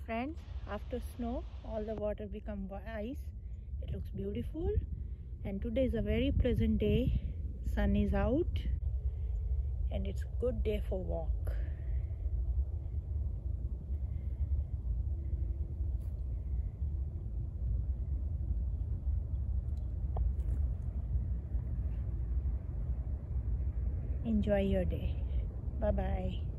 friends, after snow all the water become ice. It looks beautiful, and today is a very pleasant day. Sun is out and it's a good day for walk. Enjoy your day. Bye bye.